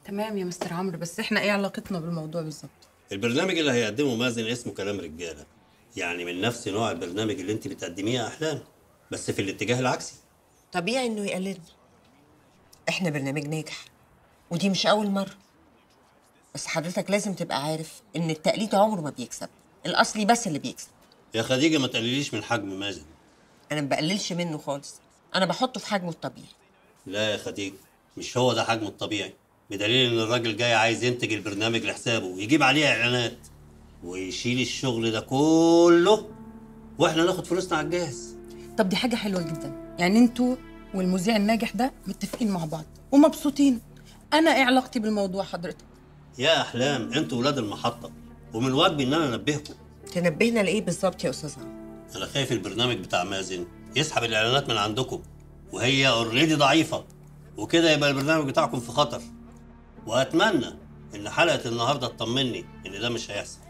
تمام يا مستر عمرو، بس احنا ايه علاقتنا بالموضوع بالظبط؟ البرنامج اللي هيقدمه مازن اسمه كلام رجاله، يعني من نفس نوع البرنامج اللي انت بتقدميه يا احلام، بس في الاتجاه العكسي. طبيعي انه يقلدنا. احنا برنامج ناجح، ودي مش اول مره. بس حضرتك لازم تبقى عارف ان التقليد عمره ما بيكسب، الاصلي بس اللي بيكسب. يا خديجه ما تقلليش من حجم مازن. انا ما بقللش منه خالص، انا بحطه في حجمه الطبيعي. لا يا خديجه، مش هو ده حجمه الطبيعي، بدليل ان الراجل جاي عايز ينتج البرنامج لحسابه ويجيب عليه اعلانات ويشيل الشغل ده كله، واحنا ناخد فلوسنا على الجاهز. طب دي حاجه حلوه جدا، يعني انتوا والمذيع الناجح ده متفقين مع بعض ومبسوطين. انا ايه علاقتي بالموضوع حضرتك؟ يا احلام انتوا ولاد المحطه، ومن واجبي ان انا انبهكم. تنبهنا لايه بالظبط يا استاذ عمرو؟ انا خايف البرنامج بتاع مازن يسحب الاعلانات من عندكم، وهي اوريدي ضعيفه، وكده يبقى البرنامج بتاعكم في خطر. واتمنى ان حلقه النهارده تطمني ان ده مش هيحصل.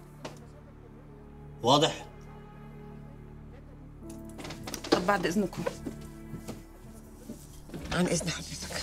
واضح؟ طب بعد اذنكم. عن اذن حضرتك.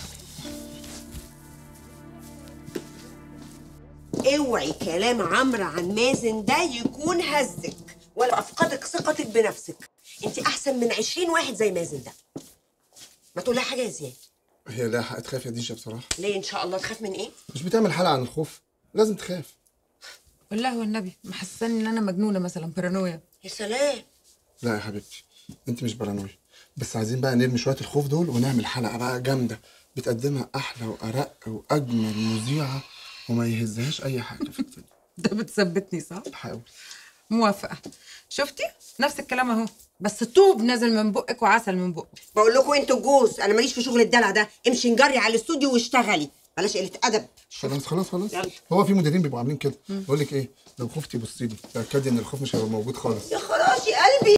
اوعي كلام عمرو عن مازن ده يكون هزك ولا افقدك ثقتك بنفسك. انت احسن من 20 واحد زي مازن ده. ما تقولها حاجه يا زياد. هي لا حق تخاف يا ديجا بصراحه. ليه ان شاء الله تخاف من ايه؟ مش بتعمل حلقه عن الخوف، لازم تخاف. والله والنبي محسسني ان انا مجنونه مثلا، بارانويا. يا سلام. لا يا حبيبتي، انت مش بارانويا، بس عايزين بقى نرمي شويه الخوف دول ونعمل حلقه بقى جامده بتقدمها احلى وارق واجمل مذيعه وما يهزهاش اي حاجه في الدنيا. ده بتثبتني صح؟ بحاول. موافقه. شفتي نفس الكلام اهو، بس طوب نازل من بقك وعسل من بقك. بقول لكم انتوا الجوز، انا ماليش في شغل الدلع ده. امشي نجري على الاستوديو واشتغلي، بلاش قله ادب. خلاص يلا. هو في مديرين بيبقوا عاملين كده. بقول لك ايه، لو خفتي بصي لي، تاكدي ان الخوف مش هيبقى موجود خالص. يا خراشي قلبي.